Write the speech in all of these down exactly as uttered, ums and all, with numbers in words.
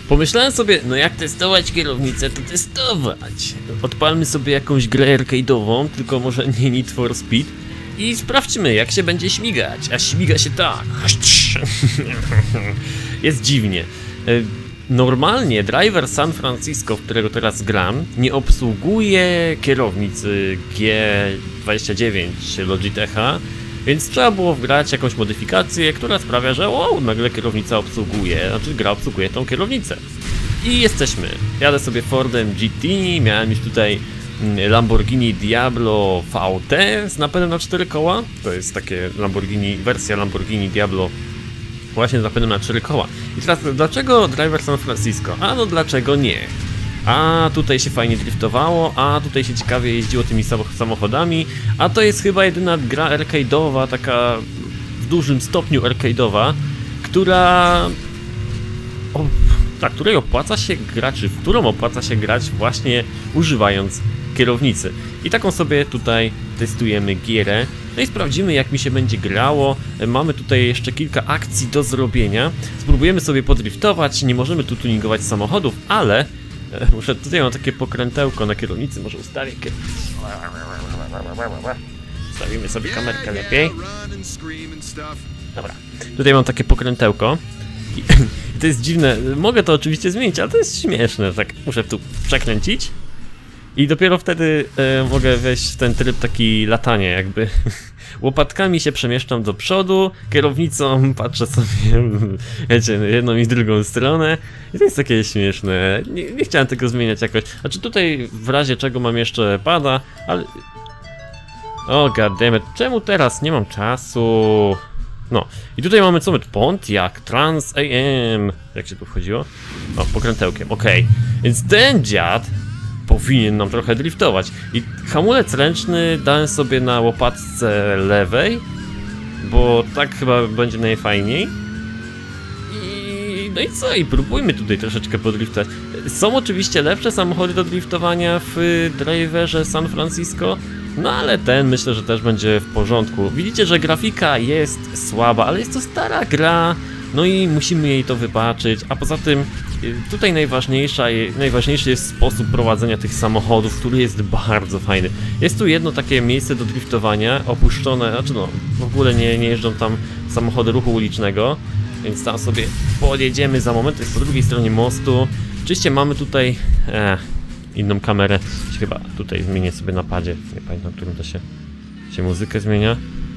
Pomyślałem sobie, no jak testować kierownicę, to testować. Odpalmy sobie jakąś grę arcade'ową, tylko może nie Need for Speed. I sprawdźmy, jak się będzie śmigać. A śmiga się tak. Jest dziwnie. Normalnie Driver San Francisco, w którego teraz gram, nie obsługuje kierownicy G dwadzieścia dziewięć Logitecha, więc trzeba było wgrać jakąś modyfikację, która sprawia, że wow, nagle kierownica obsługuje, znaczy gra obsługuje tą kierownicę. I jesteśmy. Jadę sobie Fordem G T, miałem już tutaj Lamborghini Diablo V T z napędem na cztery koła. To jest takie Lamborghini, wersja Lamborghini Diablo właśnie z napędem na cztery koła. I teraz dlaczego Driver San Francisco? A no dlaczego nie? A tutaj się fajnie driftowało, a tutaj się ciekawie jeździło tymi samochodami, a to jest chyba jedyna gra arcade'owa, taka w dużym stopniu arcade'owa, która... O, dla której opłaca się grać, czy w którą opłaca się grać właśnie używając kierownicy. I taką sobie tutaj testujemy gierę. No i sprawdzimy, jak mi się będzie grało. Mamy tutaj jeszcze kilka akcji do zrobienia. Spróbujemy sobie podriftować, nie możemy tu tuningować samochodów, ale muszę, tutaj mam takie pokrętełko na kierownicy, może ustawię Stawimy sobie kamerkę lepiej. Dobra, tutaj mam takie pokrętełko. I to jest dziwne, mogę to oczywiście zmienić, ale to jest śmieszne, tak muszę tu przekręcić. I dopiero wtedy e, mogę wejść w ten tryb taki latania, jakby łopatkami się przemieszczam do przodu, kierownicą patrzę sobie, wiecie, jedną i drugą stronę i to jest takie śmieszne, nie, nie chciałem tego zmieniać jakoś, znaczy tutaj w razie czego mam jeszcze pada, ale... O goddammit, czemu teraz? Nie mam czasu. No, i tutaj mamy co my? Pontiac Trans A M. Jak się tu wchodziło? O, pokrętełkiem, okej. Okay. Więc ten dziad powinien nam trochę driftować. I hamulec ręczny dałem sobie na łopatce lewej, bo tak chyba będzie najfajniej. I no i co? I próbujmy tutaj troszeczkę podriftować. Są oczywiście lepsze samochody do driftowania w Driverze San Francisco, no ale ten myślę, że też będzie w porządku. Widzicie, że grafika jest słaba, ale jest to stara gra, no i musimy jej to wybaczyć, a poza tym tutaj najważniejsza, najważniejszy jest sposób prowadzenia tych samochodów, który jest bardzo fajny. Jest tu jedno takie miejsce do driftowania, opuszczone, znaczy no, w ogóle nie, nie jeżdżą tam samochody ruchu ulicznego, więc tam sobie podjedziemy za moment, to jest po drugiej stronie mostu. Oczywiście mamy tutaj e, inną kamerę, chyba tutaj zmienię sobie na padzie, nie pamiętam, którym to się, się muzykę zmienia.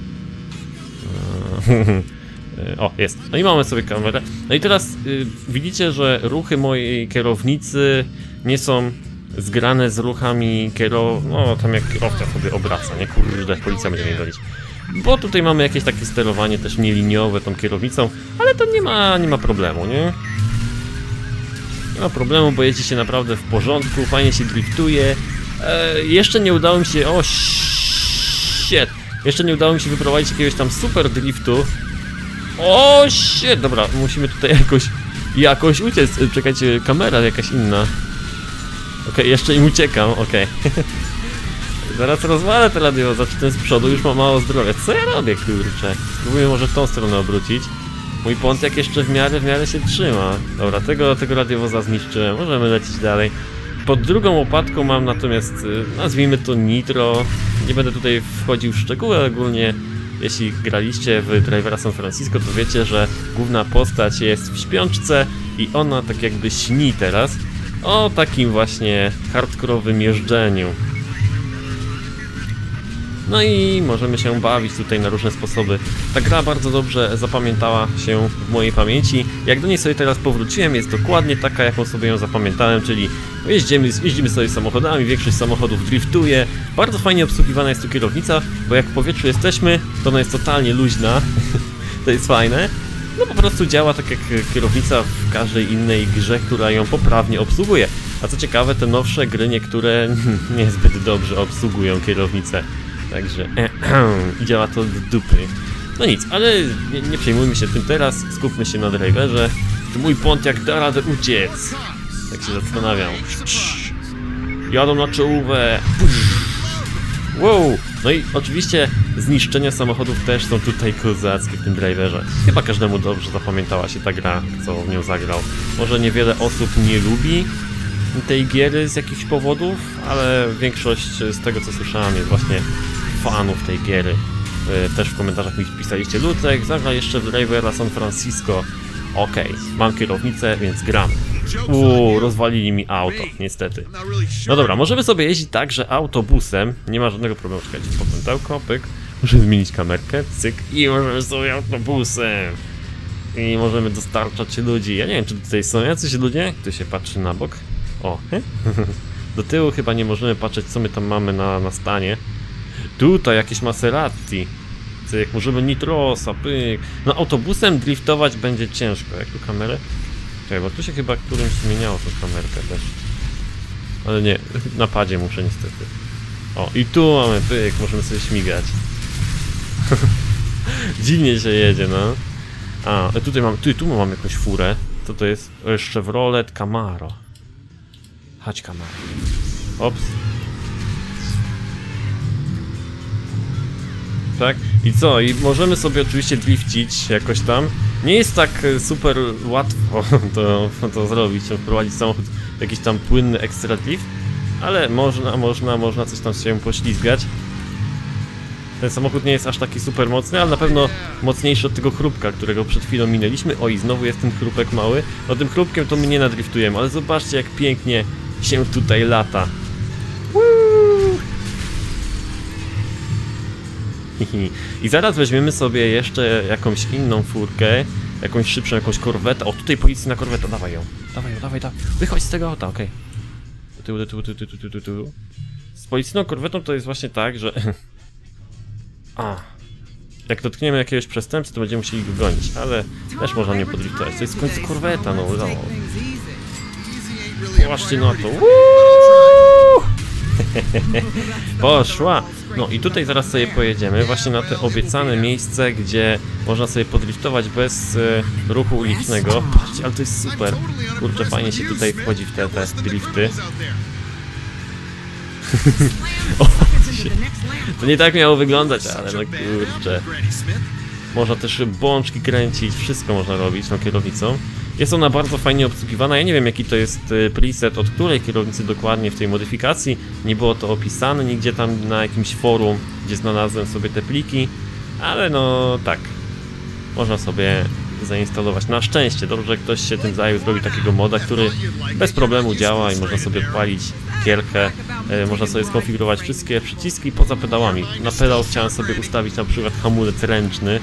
O, jest. No i mamy sobie kamerę. No i teraz y, widzicie, że ruchy mojej kierownicy nie są zgrane z ruchami kierow... No, tam jak kierowca sobie obraca, nie? Kurde, policja będzie mnie gonić. Bo tutaj mamy jakieś takie sterowanie też nieliniowe tą kierownicą, ale to nie ma, nie ma problemu, nie? Nie ma problemu, bo jeździ się naprawdę w porządku, fajnie się driftuje. E, jeszcze nie udało mi się... O, shit! Jeszcze nie udało mi się wyprowadzić jakiegoś tam super driftu. O, shit! Dobra, musimy tutaj jakoś... Jakoś uciec. Czekajcie, kamera jakaś inna. Okej, okay, jeszcze im uciekam, okej. Okay. Zaraz rozwalę te radio, zacznę z przodu, już mam mało zdrowia. Co ja robię, kurczę? Spróbuję może w tą stronę obrócić. Mój Pontiac jeszcze w miarę, w miarę się trzyma. Dobra, tego, tego radiowoza zniszczyłem, możemy lecieć dalej. Pod drugą łopatką mam natomiast, nazwijmy to nitro. Nie będę tutaj wchodził w szczegóły, ale ogólnie jeśli graliście w Drivera San Francisco, to wiecie, że główna postać jest w śpiączce i ona tak jakby śni teraz o takim właśnie hardkorowym jeżdżeniu. No i możemy się bawić tutaj na różne sposoby. Ta gra bardzo dobrze zapamiętała się w mojej pamięci. Jak do niej sobie teraz powróciłem, jest dokładnie taka, jaką sobie ją zapamiętałem, czyli jeździmy, jeździmy sobie samochodami, większość samochodów driftuje. Bardzo fajnie obsługiwana jest tu kierownica, bo jak w powietrzu jesteśmy, to ona jest totalnie luźna. To jest fajne. No po prostu działa tak jak kierownica w każdej innej grze, która ją poprawnie obsługuje. A co ciekawe, te nowsze gry niektóre niezbyt dobrze obsługują kierownicę. Także i działa to do dupy. No nic, ale nie, nie przejmujmy się tym teraz, skupmy się na driverze. Czy mój Pontiac da radę uciec? Tak się zastanawiam. Jadą na czołówę. Wow! No i oczywiście zniszczenia samochodów też są tutaj kozackie w tym driverze. Chyba każdemu dobrze zapamiętała się ta gra, co w nią zagrał. Może niewiele osób nie lubi tej giery z jakichś powodów, ale większość z tego co słyszałem jest właśnie fanów tej giery. Też w komentarzach mi pisaliście: Lucek, zagra jeszcze w Drivera San Francisco. Okej, okay, mam kierownicę, więc gram. Uuu, rozwalili mi auto, niestety. No dobra, możemy sobie jeździć także autobusem. Nie ma żadnego problemu. Czekajcie, popętełko, pyk. Muszę zmienić kamerkę, cyk. I możemy sobie autobusem. I możemy dostarczać ludzi. Ja nie wiem, czy tutaj są jacyś ludzie. Tu się patrzy na bok. O, do tyłu chyba nie możemy patrzeć, co my tam mamy na, na stanie. Tutaj jakieś Maserati. Cyk, możemy nitrosa, pyk. No autobusem driftować będzie ciężko. Jak tu kamerę? Czekaj, bo tu się chyba którymś zmieniało tą kamerkę też. Ale nie, na padzie muszę niestety. O, i tu mamy pyk, możemy sobie śmigać. Dziwnie się jedzie, no. A, tutaj mam, tu, tu mam jakąś furę. Co to jest? O, jest Chevrolet Camaro. Chodź Camaro. Ops. Tak? I co? I możemy sobie oczywiście drifcić jakoś tam. Nie jest tak super łatwo to, to zrobić, wprowadzić samochód w jakiś tam płynny extra drift, ale można, można, można coś tam się poślizgać. Ten samochód nie jest aż taki super mocny, ale na pewno mocniejszy od tego chrupka, którego przed chwilą minęliśmy. Oj, znowu jest ten chrupek mały. No tym chrupkiem to my nie nadriftujemy, ale zobaczcie jak pięknie się tutaj lata. I zaraz weźmiemy sobie jeszcze jakąś inną furkę, jakąś szybszą, jakąś korwetę. O, tutaj policyjna korweta, dawaj ją. Dawaj ją, dawaj, dawaj. Wychodź z tego auta, okej. Do tyłu, do tyłu, do tyłu, do tyłu, do tyłu. Z policyjną korwetą to jest właśnie tak, że... A. Jak dotkniemy jakiegoś przestępcy, to będziemy musieli go gonić, ale też można nie podriftować. To jest w końcu korweta, no. no. Popatrzcie na to. Poszła! No i tutaj zaraz sobie pojedziemy właśnie na te obiecane miejsce, gdzie można sobie podriftować bez e, ruchu ulicznego. Patrzcie, ale to jest super. Kurczę, fajnie się tutaj wchodzi w te, te drifty. O, to nie tak miało wyglądać, ale no kurczę. Można też bączki kręcić, wszystko można robić tą kierownicą. Jest ona bardzo fajnie obsługiwana. Ja nie wiem jaki to jest preset, od której kierownicy dokładnie w tej modyfikacji. Nie było to opisane nigdzie tam na jakimś forum, gdzie znalazłem sobie te pliki. Ale no tak, można sobie zainstalować. Na szczęście, dobrze, że ktoś się tym zajął, zrobił takiego moda, który bez problemu działa i można sobie odpalić gierkę. E, można sobie skonfigurować wszystkie przyciski poza pedałami. Na pedał chciałem sobie ustawić na przykład hamulec ręczny.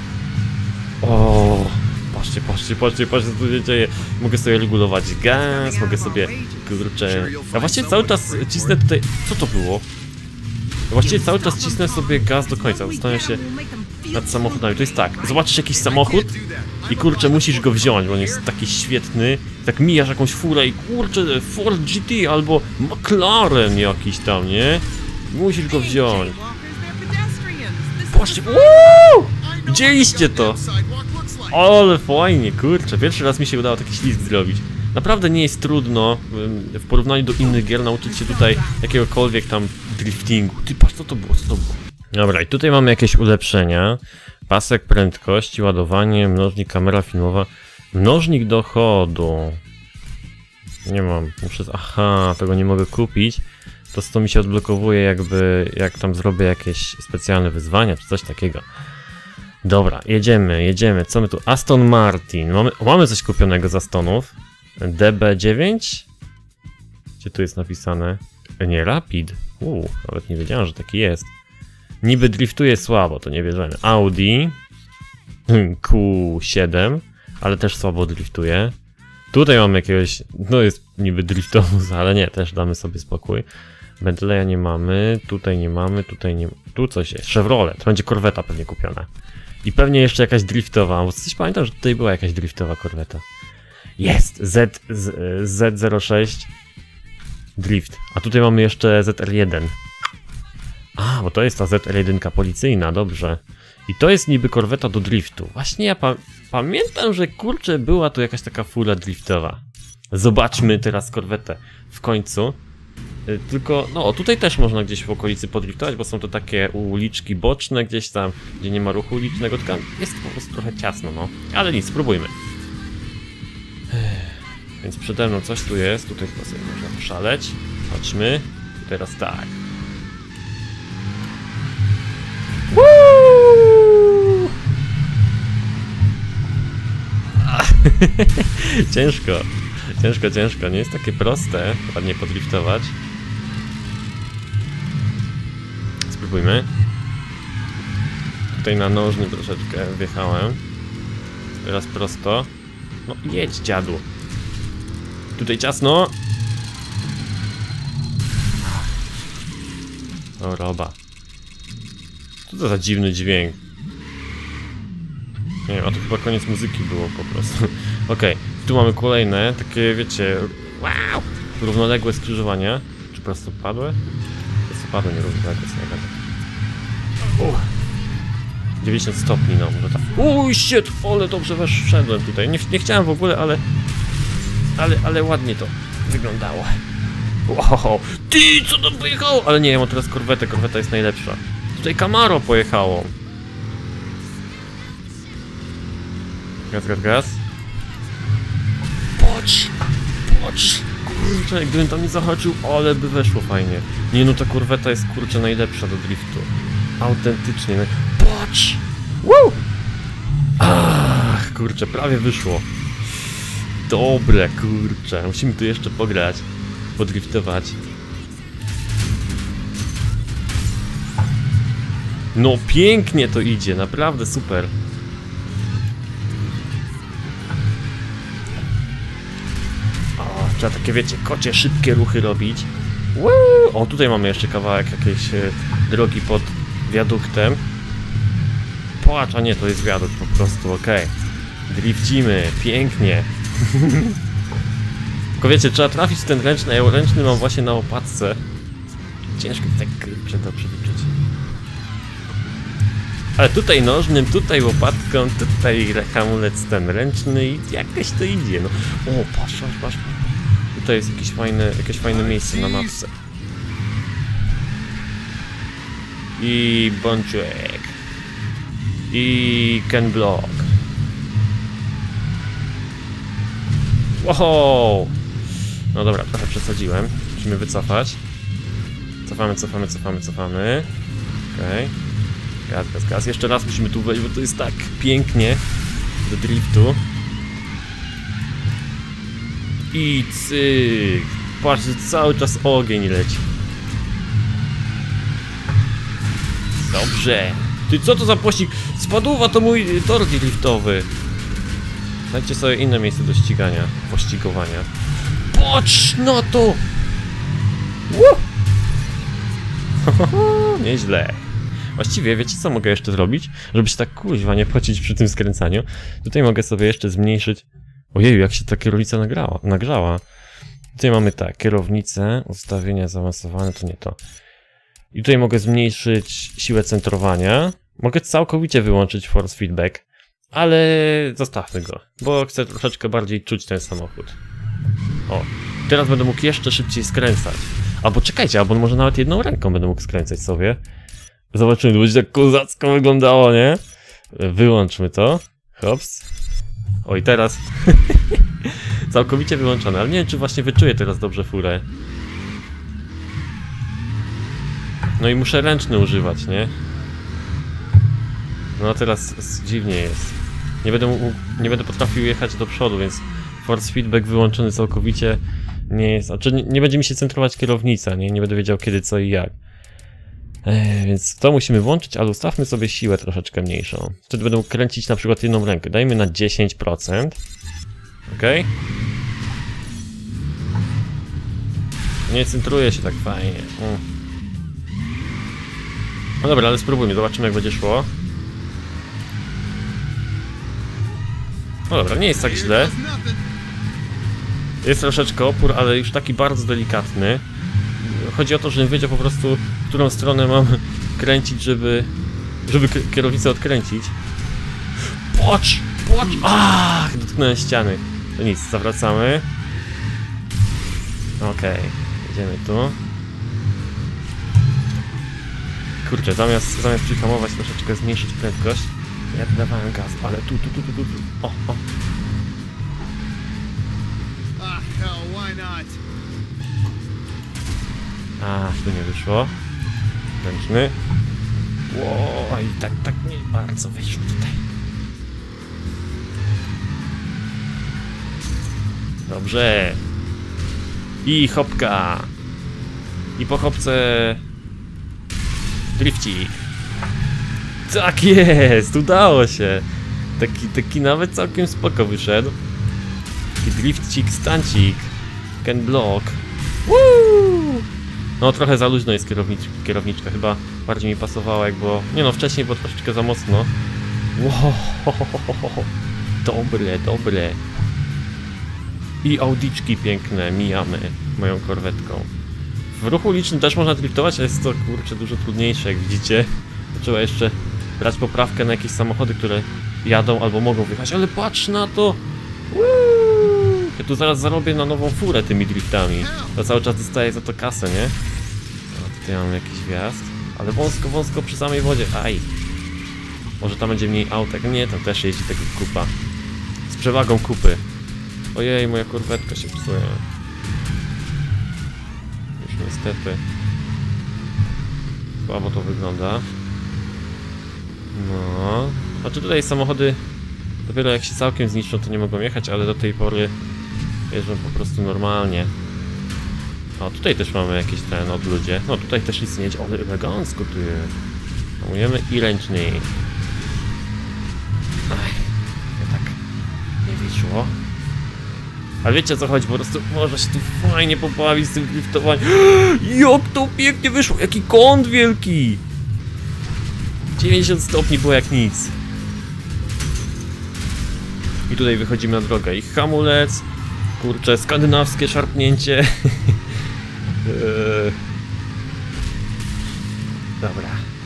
O, patrzcie, patrzcie, patrzcie, patrzcie, co tu się dzieje. Mogę sobie regulować gaz, mogę sobie, kurczę... Ja właściwie cały czas cisnę tutaj... Co to było? Ja właściwie cały czas cisnę sobie gaz do końca, zastanawiam się nad samochodami. To jest tak, zobaczysz jakiś samochód i kurczę, musisz go wziąć, bo on jest taki świetny. Tak mijasz jakąś furę i kurczę, Ford G T albo McLaren jakiś tam, nie? Musisz go wziąć. Patrzcie, uuuu! Widzieliście to? Ale fajnie, kurczę, pierwszy raz mi się udało taki ślizg zrobić. Naprawdę nie jest trudno w porównaniu do innych gier nauczyć się tutaj jakiegokolwiek tam driftingu. Ty patrz, co to było, co to było. Dobra, i tutaj mamy jakieś ulepszenia. Pasek prędkości, ładowanie, mnożnik, kamera filmowa, mnożnik dochodu. Nie mam, muszę... Aha, tego nie mogę kupić. To co mi się odblokowuje jakby, jak tam zrobię jakieś specjalne wyzwania, czy coś takiego. Dobra, jedziemy, jedziemy. Co my tu? Aston Martin. Mamy, o, mamy coś kupionego z Astonów. D B dziewięć? Gdzie tu jest napisane? Nie, Rapid. Uuu, nawet nie wiedziałem, że taki jest. Niby driftuje słabo, to nie bierzemy. Audi Q siedem, ale też słabo driftuje. Tutaj mamy jakiegoś, no jest niby driftowóz, ale nie, też damy sobie spokój. Bentleya nie mamy, tutaj nie mamy, tutaj nie... Tu coś jest. Chevrolet, będzie korweta pewnie kupiona. I pewnie jeszcze jakaś driftowa, bo coś pamiętam, że tutaj była jakaś driftowa korweta. Jest! Z, z, Z zero sześć Drift. A tutaj mamy jeszcze Z R jeden. A, bo to jest ta Z R jeden policyjna, dobrze. I to jest niby korweta do driftu. Właśnie ja pa pamiętam, że kurczę, była tu jakaś taka fura driftowa. Zobaczmy teraz korwetę w końcu. Tylko, no tutaj też można gdzieś w okolicy podriftować, bo są to takie uliczki boczne gdzieś tam, gdzie nie ma ruchu ulicznego, tylko jest po prostu trochę ciasno, no. Ale nic, spróbujmy. Więc przede mną coś tu jest, tutaj chyba sobie można poszaleć. Chodźmy. I teraz tak. Woo! Ciężko. Ciężko, ciężko. Nie jest takie proste ładnie podriftować. Spróbujmy. Tutaj na nożnym troszeczkę wjechałem. Teraz prosto. No jedź, dziadu. Tutaj ciasno. O, roba. Co to za dziwny dźwięk? Nie wiem, a to chyba koniec muzyki było po prostu. Okej, okay. Tu mamy kolejne, takie wiecie... Wow! Równoległe skrzyżowania. Czy prostopadłe? Prostopadłe, nie równoległe, co ja gadam. dziewięćdziesiąt stopni, no może tak. Uj, shit! Ale dobrze weszedłem tutaj. Nie, nie chciałem w ogóle, ale... Ale, ale ładnie to wyglądało. Wow! Ty, co tam pojechało? Ale nie, ja mam teraz korwetę, korweta jest najlepsza. Tutaj Camaro pojechało. Gaz, gaz, gaz. Patrz! Patrz! Kurczę, gdybym tam nie zahaczył, ale by weszło fajnie. Nie no, ta korweta jest kurczę najlepsza do driftu. Autentycznie. Patrz! Woo! Ach, kurczę, prawie wyszło. Dobre, kurczę. Musimy tu jeszcze pograć. Podriftować. No pięknie to idzie, naprawdę super. O, trzeba takie, wiecie, kocie, szybkie ruchy robić. Woo! O, tutaj mamy jeszcze kawałek jakiejś e, drogi pod wiaduktem. Płacz, a nie, to jest wiadukt po prostu, okej. Okay. Drifcimy, pięknie. Tylko wiecie, trzeba trafić w ten ręczny, ja ręczny mam właśnie na łopatce. Ciężko tak kurczę to przeliczyć. Ale tutaj nożnym, tutaj łopatką, tutaj hamulec ten ręczny i jakoś to idzie, no. O, patrz, patrz, patrz. Tutaj jest jakieś fajne, jakieś fajne miejsce na mapce. I bączek. I Ken Block. Wow! No dobra, trochę przesadziłem. Musimy wycofać. Cofamy, cofamy, cofamy, cofamy. Okej. Okay. Gaz, gaz, gaz. Jeszcze raz musimy tu wejść, bo to jest tak pięknie do driftu. I cyk. Patrzcie, cały czas ogień leci. Dobrze. Ty, co to za pościg? Spadłowa to mój tor driftowy. Znajdźcie sobie inne miejsce do ścigania, pościgowania. Patrz na to! Nieźle. Właściwie, wiecie co mogę jeszcze zrobić? Żeby się tak kuźwa nie pocić przy tym skręcaniu. Tutaj mogę sobie jeszcze zmniejszyć... Ojeju, jak się ta kierownica nagrała, nagrzała. Tutaj mamy tak, kierownicę, ustawienia zaawansowane, to nie to. I tutaj mogę zmniejszyć siłę centrowania. Mogę całkowicie wyłączyć force feedback. Ale zostawmy go, bo chcę troszeczkę bardziej czuć ten samochód. O, teraz będę mógł jeszcze szybciej skręcać. Albo czekajcie, albo może nawet jedną ręką będę mógł skręcać sobie. Zobaczymy, to będzie tak kozacko wyglądało, nie? Wyłączmy to. Hops. O, i teraz całkowicie wyłączone, ale nie wiem, czy właśnie wyczuję teraz dobrze furę. No i muszę ręczny używać, nie? No teraz dziwnie jest. Nie będę, mógł, nie będę potrafił jechać do przodu, więc force feedback wyłączony całkowicie nie jest... Znaczy nie, nie będzie mi się centrować kierownica, nie? Nie będę wiedział kiedy, co i jak. Ech, więc to musimy włączyć, ale ustawmy sobie siłę troszeczkę mniejszą. Wtedy będę mógł kręcić na przykład jedną rękę. Dajmy na dziesięć procent. Ok? Nie centruje się tak fajnie. Mm. No dobra, ale spróbujmy, zobaczymy jak będzie szło. No dobra, nie jest tak źle. Jest troszeczkę opór, ale już taki bardzo delikatny. Chodzi o to, żebym wiedział po prostu, w którą stronę mam kręcić, żeby... żeby kierownicę odkręcić. Patrz! Patrz! Ach, dotknąłem ściany. To nic, zawracamy. Okej, okay. Jedziemy tu. Kurczę, zamiast, zamiast przyhamować, troszeczkę zmniejszyć prędkość. Ja dawałem gaz, ale tu, tu, tu, tu, tu, tu. O, o. Ah, hell, why not? A, tu nie wyszło. Ręczny. Ło, i tak, tak nie bardzo wyszło tutaj. Dobrze. I hopka. I po hopce... drifcik. Tak jest, udało się. Taki, taki nawet całkiem spoko wyszedł. Taki drifcik, stancik. Can block. Woo! No trochę za luźno jest kierownicz, kierowniczka, chyba bardziej mi pasowała jak było... Nie no, wcześniej było troszeczkę za mocno. Wow, dobre, dobre. I audiczki piękne, mijamy moją korwetką. W ruchu ulicznym też można driftować, ale jest to kurczę dużo trudniejsze, jak widzicie. Trzeba jeszcze brać poprawkę na jakieś samochody, które jadą albo mogą wyjechać, ale patrz na to! Woo! Ja tu zaraz zarobię na nową furę tymi driftami. To cały czas dostaję za to kasę, nie? A tutaj mamy jakiś wjazd, ale wąsko, wąsko przy samej wodzie. Aj! Może tam będzie mniej autek. Nie, tam też jeździ tego kupa. Z przewagą kupy. Ojej, moja korwetka się psuje. Już niestety. Słabo to wygląda. No. Znaczy tutaj samochody dopiero jak się całkiem zniszczą, to nie mogą jechać, ale do tej pory jeżdżą po prostu normalnie. O, tutaj też mamy jakieś ten odludzie. No tutaj też nic nie jedzie, ale elegancko tu jest. Hamujemy i ręczny. Aj, ja tak nie wyszło. Ale wiecie o co chodzi, po prostu można się tu fajnie pobawić z tym driftowaniem. Jak to pięknie wyszło, jaki kąt wielki! dziewięćdziesiąt stopni było jak nic. I tutaj wychodzimy na drogę. I hamulec, kurczę, skandynawskie szarpnięcie. eee. Dobra.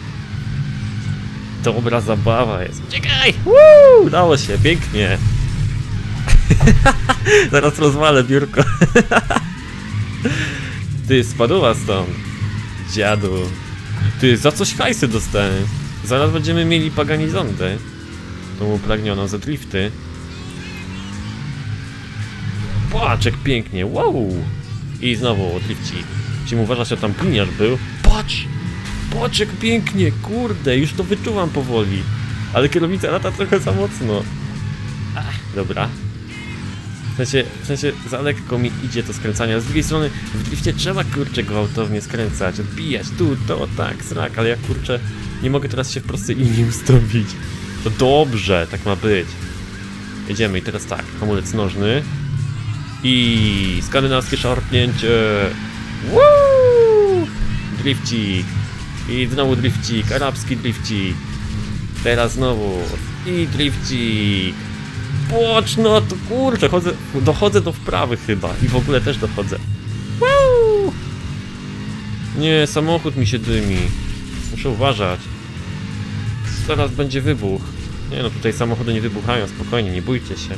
Dobra zabawa jest. Uciekaj! Woo! Udało się, pięknie. Zaraz rozwalę biurko. Ty, spadła stąd. Dziadu. Ty, za coś hajsy dostałem. Zaraz będziemy mieli paganizondę. Tą upragnioną za drifty. Patrz jak pięknie, wow! I znowu drifcik. Musimy uważać, że tam gliniarz był. Patrz! Patrz jak pięknie, kurde, już to wyczuwam powoli. Ale kierownica lata trochę za mocno. Ach, dobra. W sensie, w sensie za lekko mi idzie to skręcanie, a z drugiej strony w drifcie trzeba kurczę gwałtownie skręcać, odbijać tu, to, tak, srak, ale ja kurczę nie mogę teraz się w prostej linii ustawić. To dobrze, tak ma być. Jedziemy i teraz tak, hamulec nożny i skandynawskie szarpnięcie. Woo! Drifcik i znowu drifcik, arabski drifcik. Teraz znowu i drifcik. Płocz, no to kurczę, chodzę, dochodzę do wprawy chyba i w ogóle też dochodzę. Woo! Nie, samochód mi się dymi. Muszę uważać. Zaraz będzie wybuch. Nie no, tutaj samochody nie wybuchają, spokojnie, nie bójcie się.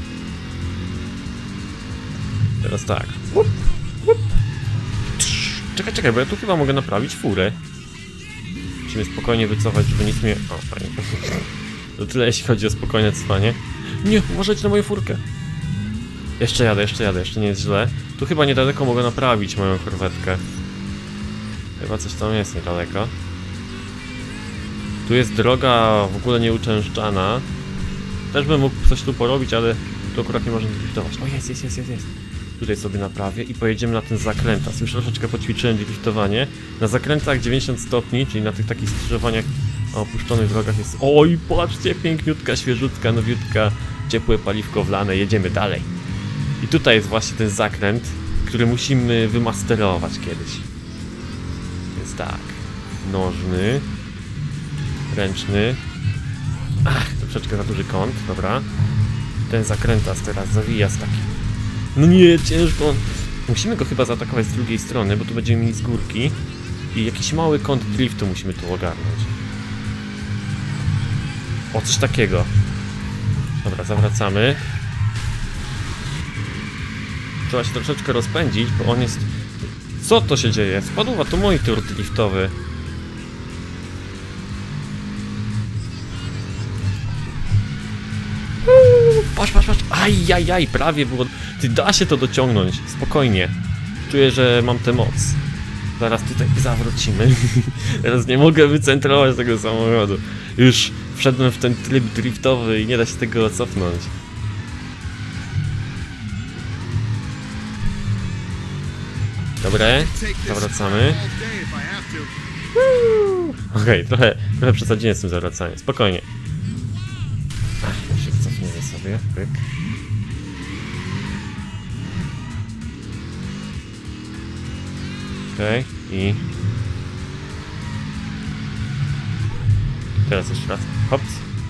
Teraz tak. Łup, łup. Czekaj, czekaj, bo ja tu chyba mogę naprawić furę. Musimy spokojnie wycofać, żeby nic mnie... O, fajnie. To tyle jeśli chodzi o spokojne cwanie. Nie, uważajcie na moją furkę. Jeszcze jadę, jeszcze jadę, jeszcze nie jest źle. Tu chyba niedaleko mogę naprawić moją korwetkę. Chyba coś tam jest niedaleko. Tu jest droga w ogóle nieuczęszczana. Też bym mógł coś tu porobić, ale tu akurat nie można driftować. O, jest, jest, jest, jest, jest. Tutaj sobie naprawię i pojedziemy na ten zakrętas. Już troszeczkę poćwiczyłem driftowanie. Na zakrętach dziewięćdziesiąt stopni, czyli na tych takich skrzyżowaniach na opuszczonych drogach jest... Oj, patrzcie, piękniutka, świeżutka, nowiutka, ciepłe paliwko wlane, jedziemy dalej. I tutaj jest właśnie ten zakręt, który musimy wymasterować kiedyś. Więc tak, nożny, ręczny. Ach, troszeczkę za duży kąt, dobra. Ten zakrętas teraz zawija z takim... No nie, ciężko. Musimy go chyba zaatakować z drugiej strony, bo tu będziemy mieli z górki. I jakiś mały kąt driftu musimy tu ogarnąć. O, coś takiego. Dobra, zawracamy. Trzeba się troszeczkę rozpędzić, bo on jest... Co to się dzieje? Spadła, to mój tur driftowy. Ajajaj, prawie było... Ty, da się to dociągnąć, spokojnie. Czuję, że mam tę moc. Zaraz tutaj zawrócimy. Teraz nie mogę wycentrować tego samochodu. Już wszedłem w ten tryb driftowy i nie da się tego cofnąć. Dobre, zawracamy. Okej, okay, trochę, trochę przesadziłem z tym zawracaniem, spokojnie. Ach, jeszcze cofniemy sobie, pyk. Okej, okay, i... Teraz jeszcze raz, hops.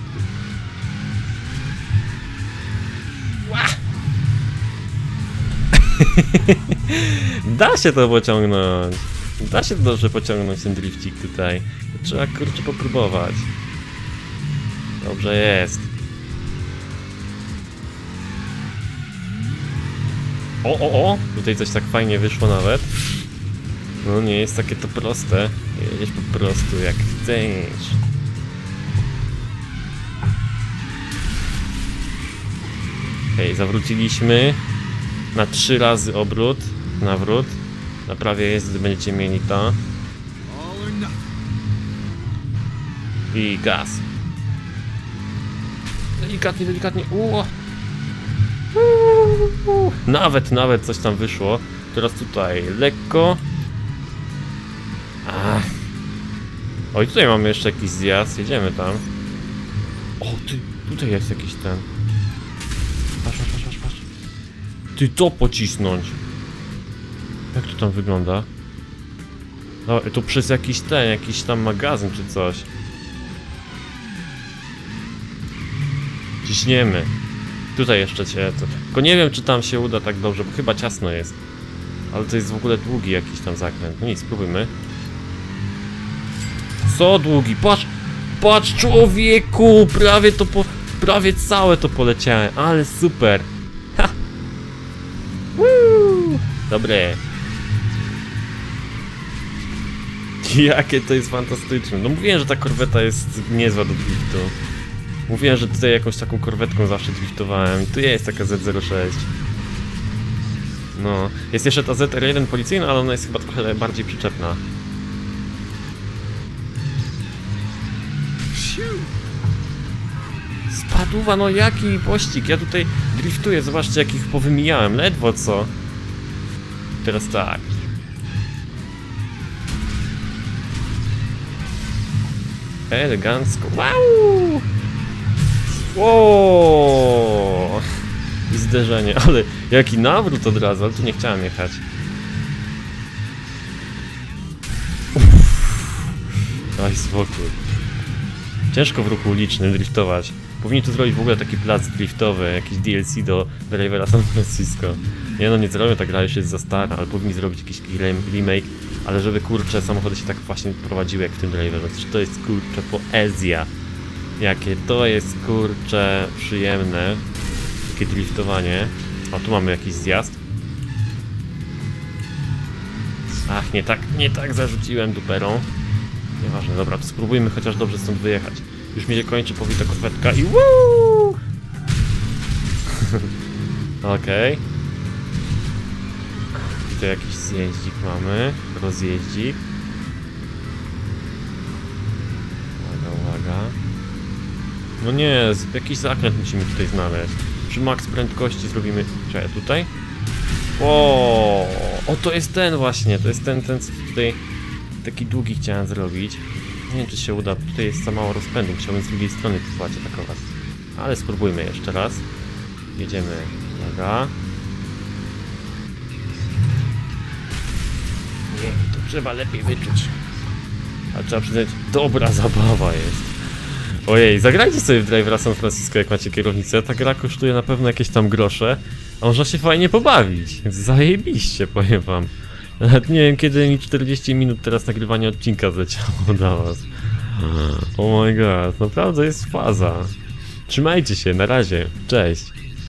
Da się to pociągnąć. Da się dobrze pociągnąć ten drifcik tutaj. Trzeba kurczę popróbować. Dobrze jest. O, o, o! Tutaj coś tak fajnie wyszło nawet. No nie jest takie to proste. Jedziesz po prostu jak chcesz. Okej, zawróciliśmy. Na trzy razy obrót, nawrót. Na prawie jest, gdy będziecie mieli to. I gaz. Delikatnie, delikatnie. Uuu. Uuu. Nawet, nawet coś tam wyszło. Teraz tutaj lekko. Ach. Oj, tutaj mamy jeszcze jakiś zjazd. Jedziemy tam. O, ty, tutaj jest jakiś ten. Patrz, patrz, patrz, patrz. Ty, to pocisnąć. Jak to tam wygląda? No, to przez jakiś ten, jakiś tam magazyn czy coś. Ciśniemy. Tutaj jeszcze cię to... Tylko nie wiem, czy tam się uda tak dobrze, bo chyba ciasno jest. Ale to jest w ogóle długi jakiś tam zakręt. No nic, spróbujmy. Co długi? Patrz! Patrz, człowieku! Prawie to po... Prawie całe to poleciałem, ale super! Ha! Woo! Dobre. Jakie to jest fantastyczne. No mówiłem, że ta korweta jest niezła do driftu. Mówiłem, że tutaj jakąś taką korwetką zawsze driftowałem. Tu jest taka Z zero sześć. No. Jest jeszcze ta Z R jeden policyjna, ale ona jest chyba trochę bardziej przyczepna. Spadła, no jaki pościg. Ja tutaj driftuję, zobaczcie jakich powymijałem. Ledwo co. Teraz tak. Elegancko. Wow! Wow! I zderzenie, ale jaki nawrót od razu, ale tu nie chciałem jechać. Daj spokój. Ciężko w ruchu ulicznym driftować. Powinni tu zrobić w ogóle taki plac driftowy, jakiś D L C do Drivera San Francisco. Nie no, nie zrobią, ta gra już jest za stara, ale powinni zrobić jakiś remake, ale żeby kurcze samochody się tak właśnie prowadziły jak w tym Driverze. To jest kurcze poezja. Jakie to jest kurcze przyjemne. Takie driftowanie. O, tu mamy jakiś zjazd. Ach, nie tak, nie tak zarzuciłem duperą. Nieważne, dobra, to spróbujmy chociaż dobrze stąd wyjechać. Już mi się kończy powita korwetka i wuuu! Okej. Okay. Tutaj jakiś zjeździk mamy, rozjeździk. Uwaga, uwaga. No nie, jakiś zakręt musimy tutaj znaleźć. Przy max prędkości zrobimy... Czekaj, tutaj? O, o, to jest ten właśnie, to jest ten, ten co tutaj... Taki długi chciałem zrobić. Nie wiem, czy się uda, tutaj jest za mało rozpędu, chciałbym z drugiej strony próbować atakować. Ale spróbujmy jeszcze raz. Jedziemy, uwaga. Nie, to trzeba lepiej wyczuć. Ale trzeba przyznać, dobra zabawa jest. Ojej, zagrajcie sobie w Drivera San Francisco, jak macie kierownicę. Ta gra kosztuje na pewno jakieś tam grosze, a można się fajnie pobawić. Więc zajebiście, powiem wam. Nawet nie wiem, kiedy mi czterdzieści minut teraz nagrywania odcinka zleciało dla was. Oh my god, naprawdę jest faza. Trzymajcie się, na razie, cześć.